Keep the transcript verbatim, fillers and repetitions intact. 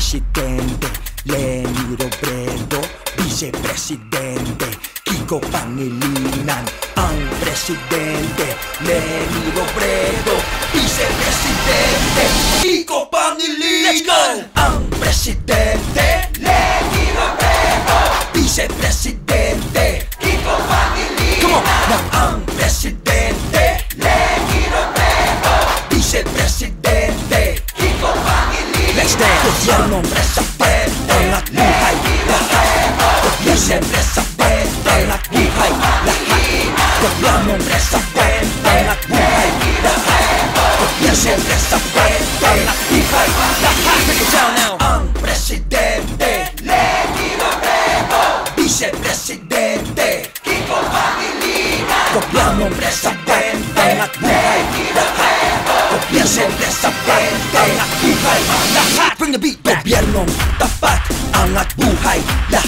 Presidente Leni Robredo, Vicepresidente Kiko Pangilinan. Ang Presidente Leni Robredo, Vicepresidente Kiko Pangilinan. Let's go! Ang Presidente Leni Robredo, Vicepresidente Kiko Pangilinan. Come on! Ang Presidente Leni Robredo, Vicepresidente Kiko Pangilinan. Let's dance! Gobyernong presidente, angat buhay lahat. Gobyernong presidente, angat buhay lahat. Gobyernong presidente, angat buhay lahat. Gobyernong presidente, angat buhay lahat. Break it down now. Ang Presidente Leni Robredo, Vicepresidente Kiko Pangilinan. Gobyernong presidente, angat buhay lahat. Gobyernong presidente, angat buhay lahat. Bring the beat back. Gobyernong tapat, angat buhay lahat.